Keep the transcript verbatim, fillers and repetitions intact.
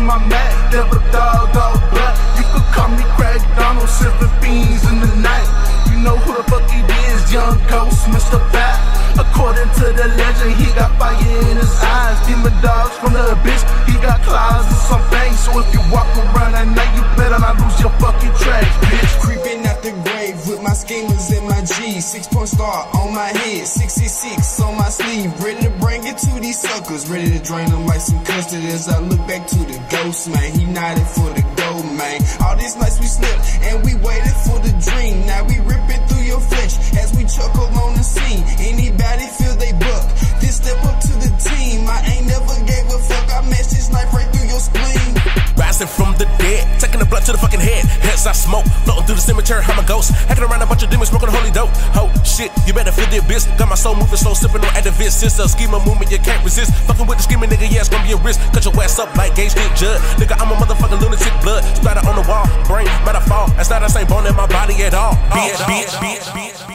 my Mac, devil dog, all black. You could call me Craig Donald, sipping beans in the night. You know who the fuck he is, young ghost, Mister Bat. According to the legend, he got fire in his eyes. Demon dogs from the abyss, he got claws and something. So if you walk around at night, you better not lose your fucking track, bitch. Creeping out the grave with my schemers and my G. Six point star on my head, sixty-six on my sleeve. Ready to bring it to these suckers, ready to drain them like some custard. As I look back to the ghost, man, he nodded for the gold, man. All these nights we slept and we waited for the dream. Now we ripping through your flesh as we chuckle on the scene. Anybody feel they buck, then step up to the team. I ain't never gave a fuck, I matched this knife right through your spleen. Rising from the dead, taking the blood to the fucking head. Hence I smoke, floating through the cemetery, I'm a ghost. Hacking around a bunch of demons, smoking holy dope. Oh shit, you better feel the abyss. Got my soul moving slow, sipping on activists. It's a schema movement, you can't resist. Fucking with the scheming nigga, yeah, it's gonna be a risk. Cut your ass up like Gage Dick Judd. Nigga, I'm a motherfucking lunatic, blood splatter on the wall. Brain, matter fall, that's not the same bone in my body at all. Bitch, bitch, bitch, bitch.